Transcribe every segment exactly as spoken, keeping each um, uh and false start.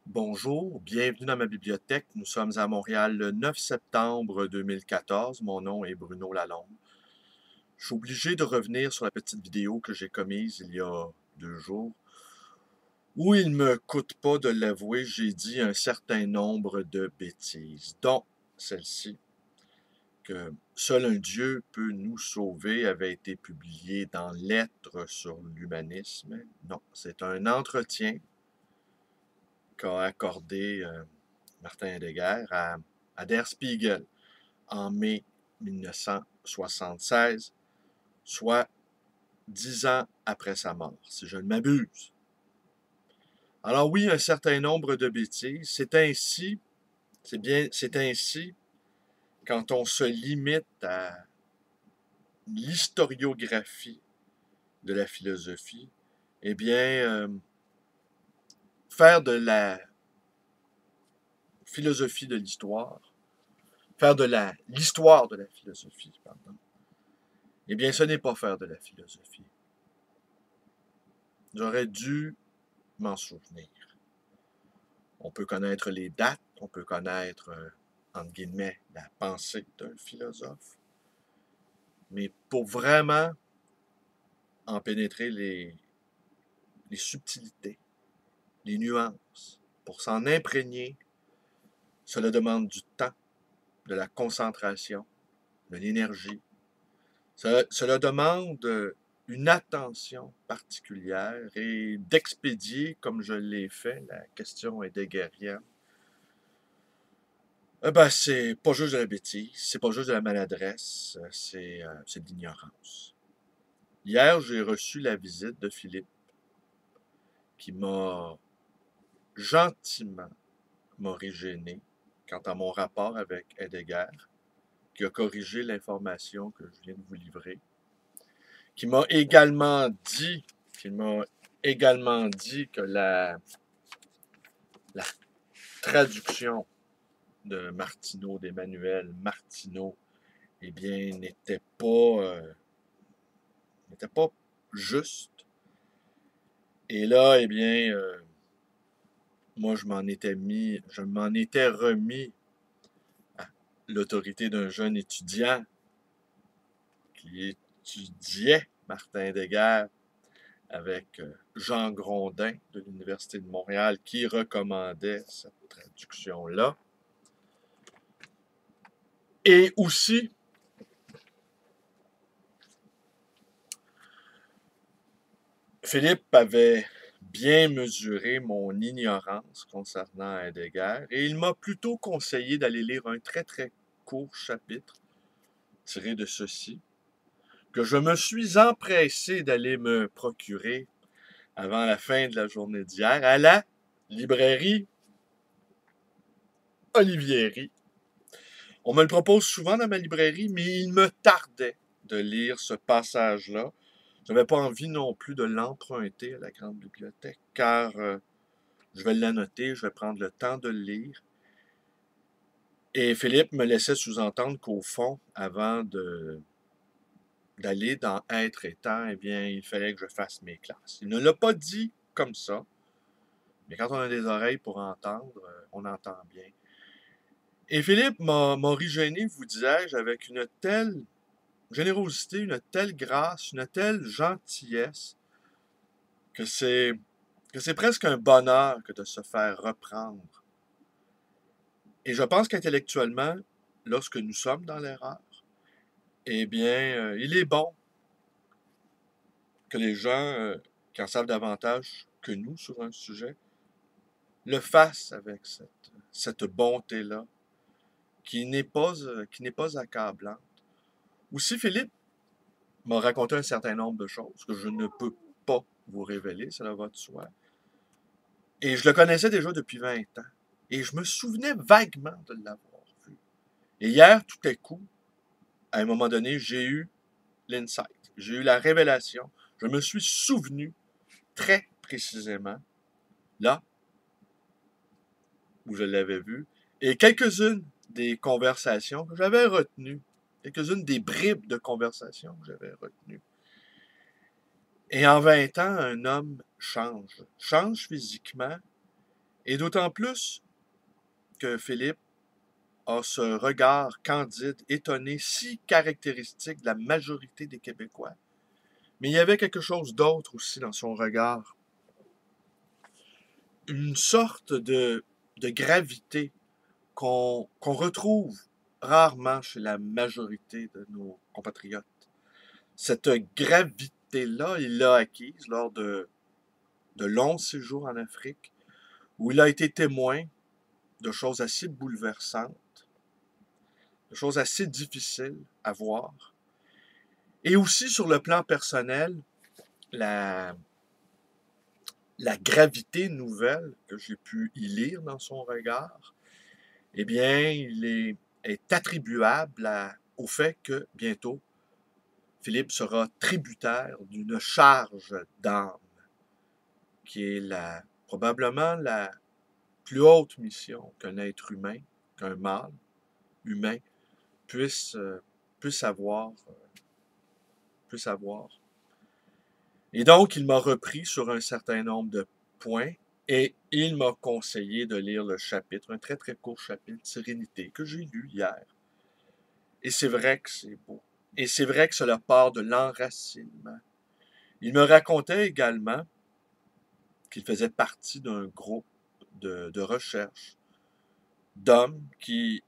Bonjour, bienvenue dans ma bibliothèque. Nous sommes à Montréal le neuf septembre deux mille quatorze. Mon nom est Bruno Lalonde. Je suis obligé de revenir sur la petite vidéo que j'ai commise il y a deux jours, où il ne me coûte pas de l'avouer, j'ai dit un certain nombre de bêtises, dont celle-ci, que seul un Dieu peut nous sauver, avait été publié dans Lettres sur l'humanisme. Non, c'est un entretien qu'a accordé euh, Martin Heidegger à, à Der Spiegel en mai mille neuf cent soixante-seize, soit dix ans après sa mort, si je ne m'abuse. Alors oui, un certain nombre de bêtises. C'est ainsi, c'est bien, c'est ainsi quand on se limite à l'historiographie de la philosophie, eh bien, euh, faire de la philosophie de l'histoire, faire de la l'histoire de la philosophie, pardon, eh bien, ce n'est pas faire de la philosophie. J'aurais dû m'en souvenir. On peut connaître les dates, on peut connaître, euh, entre guillemets, la pensée d'un philosophe, mais pour vraiment en pénétrer les, les subtilités, les nuances, pour s'en imprégner, cela demande du temps, de la concentration, de l'énergie. Cela, cela demande une attention particulière et d'expédier, comme je l'ai fait, la question heideggerienne. Eh ben, c'est pas juste de la bêtise, c'est pas juste de la maladresse, c'est euh, c'est de l'ignorance. Hier, j'ai reçu la visite de Philippe, qui m'a gentiment morigéné quant à mon rapport avec Heidegger, qui a corrigé l'information que je viens de vous livrer, qui m'a également dit, qui m'a également dit que la, la traduction de Martineau, d'Emmanuel Martineau, eh bien, n'était pas, euh, n'était pas juste. Et là, eh bien, euh, moi, je m'en étais mis, je m'en étais remis à l'autorité d'un jeune étudiant qui étudiait Martin Heidegger avec euh, Jean Grondin de l'Université de Montréal qui recommandait cette traduction-là. Et aussi, Philippe avait bien mesuré mon ignorance concernant Heidegger et il m'a plutôt conseillé d'aller lire un très très court chapitre tiré de ceci, que je me suis empressé d'aller me procurer avant la fin de la journée d'hier à la librairie Olivieri. On me le propose souvent dans ma librairie, mais il me tardait de lire ce passage-là. Je n'avais pas envie non plus de l'emprunter à la grande bibliothèque, car euh, je vais l'annoter, je vais prendre le temps de le lire. Et Philippe me laissait sous-entendre qu'au fond, avant de, d'aller dans Être et Temps, eh bien, il fallait que je fasse mes classes. Il ne l'a pas dit comme ça, mais quand on a des oreilles pour entendre, euh, on entend bien. Et Philippe m'a origéné, vous disais-je, avec une telle générosité, une telle grâce, une telle gentillesse, que c'est que c'est presque un bonheur que de se faire reprendre. Et je pense qu'intellectuellement, lorsque nous sommes dans l'erreur, eh bien, euh, il est bon que les gens euh, qui en savent davantage que nous sur un sujet le fassent avec cette, cette bonté-là, qui n'est pas, euh, qui n'est pas accablante. Aussi, Philippe m'a raconté un certain nombre de choses que je ne peux pas vous révéler, cela va de soi. Et je le connaissais déjà depuis vingt ans. Et je me souvenais vaguement de l'avoir vu. Et hier, tout à coup, à un moment donné, j'ai eu l'insight. J'ai eu la révélation. Je me suis souvenu très précisément, là où je l'avais vu, et quelques-unes des conversations que j'avais retenues, quelques-unes des bribes de conversations que j'avais retenues. Et en vingt ans, un homme change. Change physiquement Et d'autant plus que Philippe a ce regard candide, étonné, si caractéristique de la majorité des Québécois. Mais il y avait quelque chose d'autre aussi dans son regard. Une sorte de, de gravité qu'on qu'on retrouve rarement chez la majorité de nos compatriotes. Cette gravité-là, il l'a acquise lors de, de longs séjours en Afrique, où il a été témoin de choses assez bouleversantes, de choses assez difficiles à voir. Et aussi sur le plan personnel, la, la gravité nouvelle que j'ai pu y lire dans son regard, eh bien, il est, est attribuable à, au fait que bientôt, Philippe sera tributaire d'une charge d'âme, qui est la, probablement la plus haute mission qu'un être humain, qu'un mâle humain puisse, euh, puisse avoir, euh, puisse avoir. Et donc, il m'a repris sur un certain nombre de points et il m'a conseillé de lire le chapitre, un très très court chapitre, Sérénité, que j'ai lu hier. Et c'est vrai que c'est beau. Et c'est vrai que cela part de l'enracinement. Il me racontait également qu'il faisait partie d'un groupe de, de recherche d'hommes qui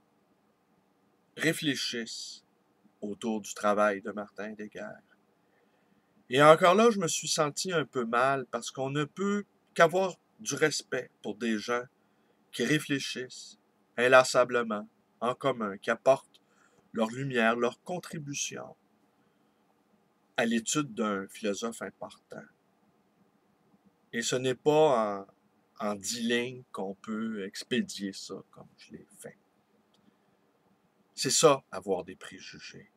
réfléchissent autour du travail de Martin Desguerres. Et encore là, je me suis senti un peu mal parce qu'on ne peut qu'avoir du respect pour des gens qui réfléchissent inlassablement, en commun, qui apportent leur lumière, leur contribution à l'étude d'un philosophe important. Et ce n'est pas en, en dix lignes qu'on peut expédier ça comme je l'ai fait. C'est ça, avoir des préjugés.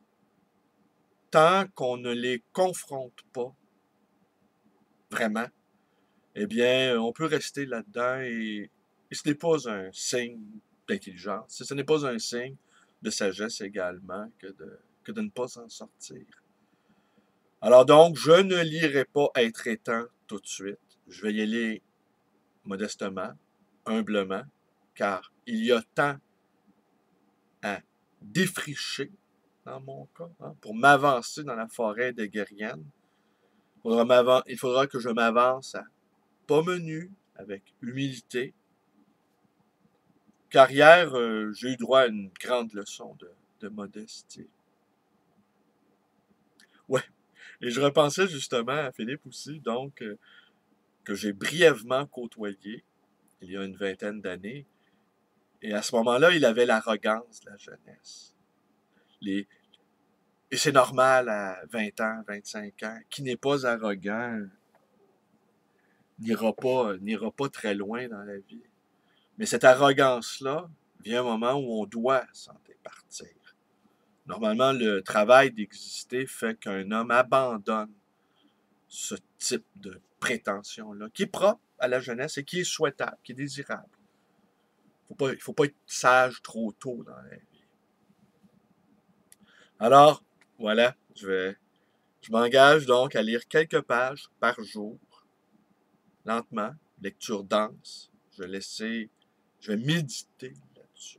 Tant qu'on ne les confronte pas vraiment, eh bien, on peut rester là-dedans et, et ce n'est pas un signe d'intelligence, ce n'est pas un signe de sagesse également que de, que de ne pas s'en sortir. Alors donc, je ne lirai pas Être étant tout de suite. Je vais y aller modestement, humblement, car il y a tant à défricher dans mon cas, hein, pour m'avancer dans la forêt des Guériennes. Il faudra que je m'avance à pas menu, avec humilité, car hier, euh, j'ai eu droit à une grande leçon de, de modestie. Ouais, et je repensais justement à Philippe aussi, donc, euh, que j'ai brièvement côtoyé il y a une vingtaine d'années. Et à ce moment-là, il avait l'arrogance de la jeunesse. Les... Et c'est normal à vingt ans, vingt-cinq ans, qui n'est pas arrogant n'ira pas, n'ira pas très loin dans la vie. Mais cette arrogance-là vient un moment où on doit s'en départir. Normalement, le travail d'exister fait qu'un homme abandonne ce type de prétention-là, qui est propre à la jeunesse et qui est souhaitable, qui est désirable. Faut pas, il ne faut pas être sage trop tôt dans la vie. Alors, voilà, je vais, je m'engage donc à lire quelques pages par jour, lentement, lecture dense. Je vais laisser, je vais méditer là-dessus.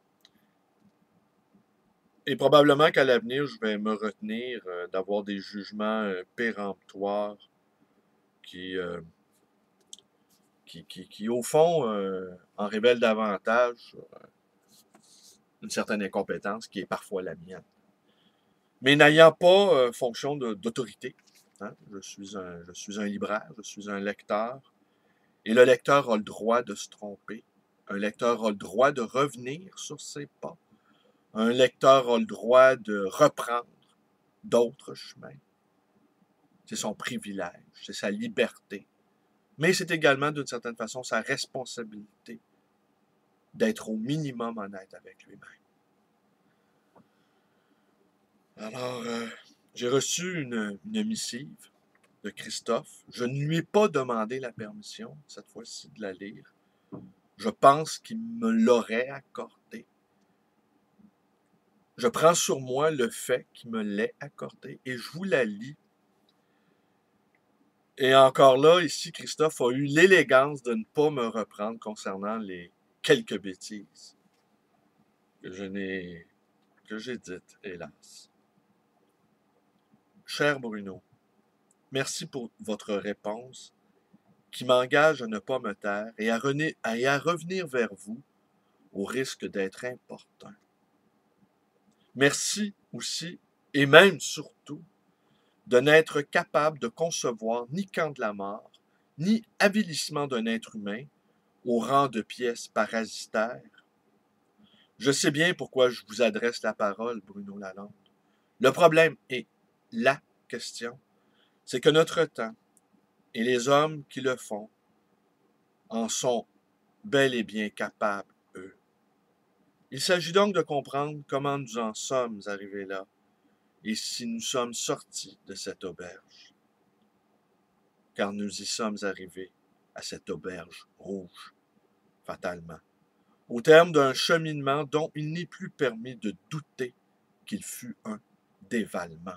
Et probablement qu'à l'avenir, je vais me retenir euh, d'avoir des jugements euh, péremptoires qui, euh, qui, qui, qui, au fond, euh, en révèlent davantage sur euh, une certaine incompétence qui est parfois la mienne. Mais n'ayant pas euh, fonction d'autorité, hein, je suis un, je suis un libraire, je suis un lecteur, et le lecteur a le droit de se tromper. Un lecteur a le droit de revenir sur ses pas. Un lecteur a le droit de reprendre d'autres chemins. C'est son privilège, c'est sa liberté. Mais c'est également, d'une certaine façon, sa responsabilité d'être au minimum honnête avec lui-même. Alors, euh, j'ai reçu une, une missive de Christophe. Je ne lui ai pas demandé la permission, cette fois-ci, de la lire. Je pense qu'il me l'aurait accordée. Je prends sur moi le fait qu'il me l'ait accordée et je vous la lis. Et encore là, ici, Christophe a eu l'élégance de ne pas me reprendre concernant les quelques bêtises que je n'ai, que j'ai dites, hélas. Cher Bruno, merci pour votre réponse qui m'engage à ne pas me taire et à, rené- et à revenir vers vous au risque d'être importun. Merci aussi, et même surtout, de n'être capable de concevoir ni camp de la mort, ni avilissement d'un être humain au rang de pièce parasitaire. Je sais bien pourquoi je vous adresse la parole, Bruno Lalonde. Le problème est la question, c'est que notre temps et les hommes qui le font en sont bel et bien capables, eux. Il s'agit donc de comprendre comment nous en sommes arrivés là et si nous sommes sortis de cette auberge. Car nous y sommes arrivés à cette auberge rouge, fatalement, au terme d'un cheminement dont il n'est plus permis de douter qu'il fut un dévalement.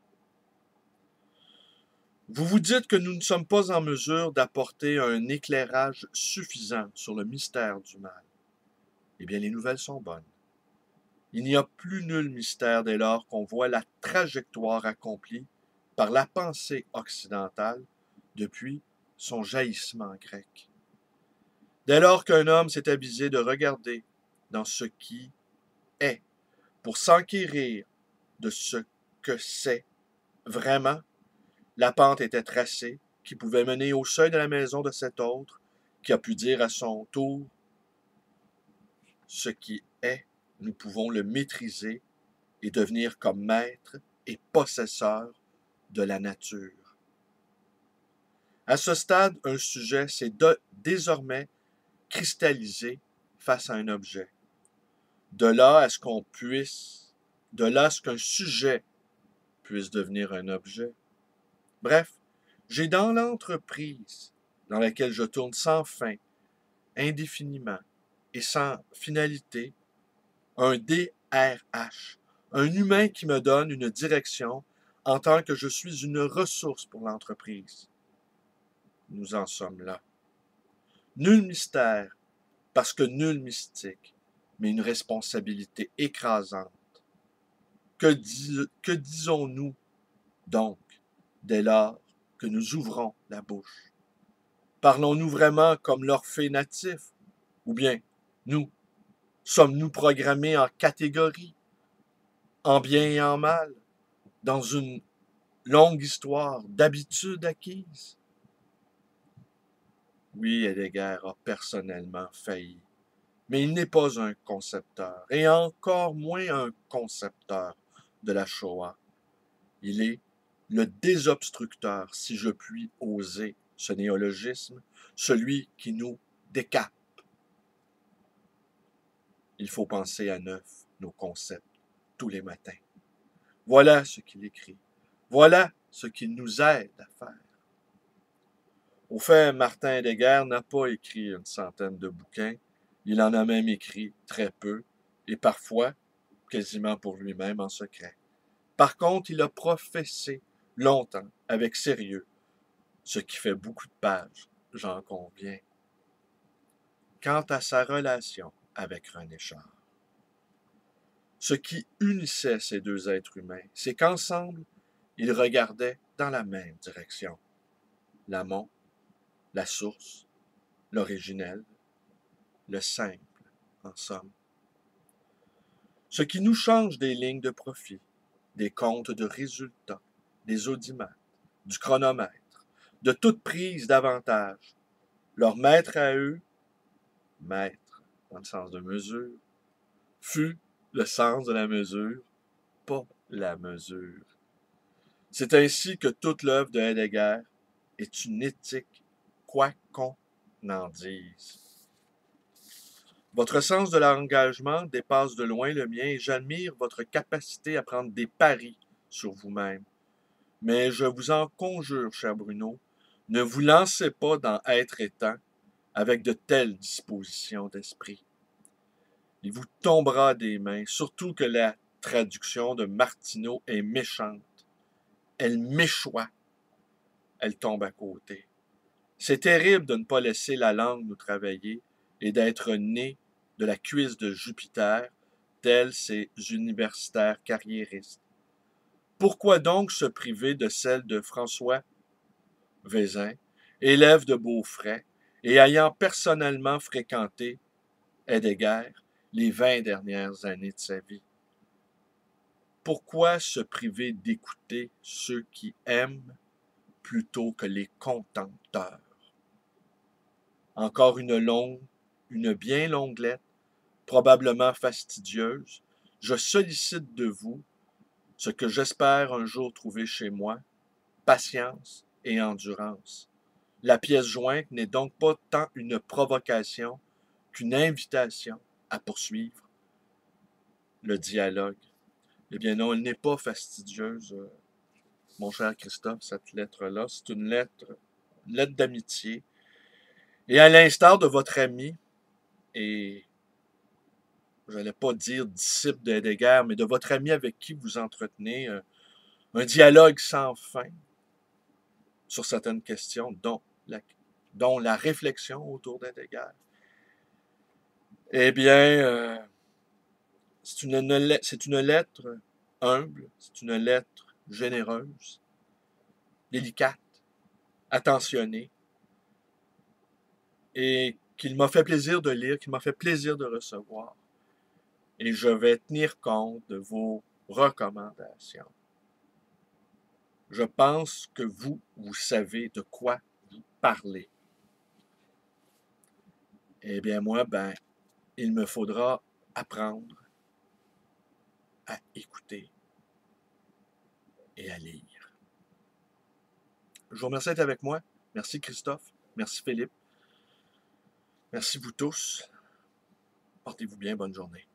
Vous vous dites que nous ne sommes pas en mesure d'apporter un éclairage suffisant sur le mystère du mal. Eh bien, les nouvelles sont bonnes. Il n'y a plus nul mystère dès lors qu'on voit la trajectoire accomplie par la pensée occidentale depuis son jaillissement grec. Dès lors qu'un homme s'est avisé de regarder dans ce qui est pour s'enquérir de ce que c'est vraiment, la pente était tracée qui pouvait mener au seuil de la maison de cet autre qui a pu dire à son tour ce qui est, nous pouvons le maîtriser et devenir comme maître et possesseur de la nature. À ce stade, un sujet s'est de- désormais cristallisé face à un objet. De là à ce qu'on puisse, de là à ce qu'un sujet puisse devenir un objet. Bref, j'ai dans l'entreprise dans laquelle je tourne sans fin, indéfiniment et sans finalité, un D R H, un humain qui me donne une direction en tant que je suis une ressource pour l'entreprise. Nous en sommes là. Nul mystère, parce que nul mystique, mais une responsabilité écrasante. Que, dis, que disons-nous donc dès lors que nous ouvrons la bouche? Parlons-nous vraiment comme l'Orphée natif? Ou bien, nous, sommes-nous programmés en catégories, en bien et en mal, dans une longue histoire d'habitudes acquises? Oui, Heidegger a personnellement failli, mais il n'est pas un concepteur, et encore moins un concepteur de la Shoah. Il est le désobstructeur, si je puis oser ce néologisme, celui qui nous décape. Il faut penser à neuf nos concepts tous les matins. Voilà ce qu'il écrit. Voilà ce qu'il nous aide à faire. Au fait, Martin Heidegger n'a pas écrit une centaine de bouquins. Il en a même écrit très peu, et parfois quasiment pour lui-même en secret. Par contre, il a professé longtemps, avec sérieux, ce qui fait beaucoup de pages, j'en conviens, quant à sa relation avec René Char. Ce qui unissait ces deux êtres humains, c'est qu'ensemble, ils regardaient dans la même direction. L'amont, la source, l'originel, le simple, en somme. Ce qui nous change des lignes de profit, des comptes de résultats, des audimètres, du chronomètre, de toute prise d'avantage. Leur maître à eux, maître dans le sens de mesure, fut le sens de la mesure, pas la mesure. C'est ainsi que toute l'œuvre de Heidegger est une éthique, quoi qu'on en dise. Votre sens de l'engagement dépasse de loin le mien et j'admire votre capacité à prendre des paris sur vous-même. Mais je vous en conjure, cher Bruno, ne vous lancez pas dans être et temps avec de telles dispositions d'esprit. Il vous tombera des mains, surtout que la traduction de Martineau est méchante. Elle m'échoit. elle tombe à côté. C'est terrible de ne pas laisser la langue nous travailler et d'être né de la cuisse de Jupiter, tels ces universitaires carriéristes. Pourquoi donc se priver de celle de François Vézin, élève de Beaufray, et ayant personnellement fréquenté Heidegger les vingt dernières années de sa vie? Pourquoi se priver d'écouter ceux qui aiment plutôt que les contempteurs? Encore une longue, une bien longue lettre, probablement fastidieuse. Je sollicite de vous ce que j'espère un jour trouver chez moi, patience et endurance. La pièce jointe n'est donc pas tant une provocation qu'une invitation à poursuivre le dialogue. Eh bien non, elle n'est pas fastidieuse, euh, mon cher Christophe, cette lettre-là. C'est une lettre, une lettre d'amitié. Et à l'instar de votre ami, et je n'allais pas dire disciple de Heidegger, mais de votre ami avec qui vous entretenez euh, un dialogue sans fin sur certaines questions, dont la, dont la réflexion autour d'Heidegger, eh bien, euh, c'est une, une, c'est une lettre humble, c'est une lettre généreuse, délicate, attentionnée, et qu'il m'a fait plaisir de lire, qu'il m'a fait plaisir de recevoir. Et je vais tenir compte de vos recommandations. Je pense que vous, vous savez de quoi vous parlez. Eh bien, moi, ben, il me faudra apprendre à écouter et à lire. Je vous remercie d'être avec moi. Merci Christophe. Merci Philippe. Merci vous tous. Portez-vous bien. Bonne journée.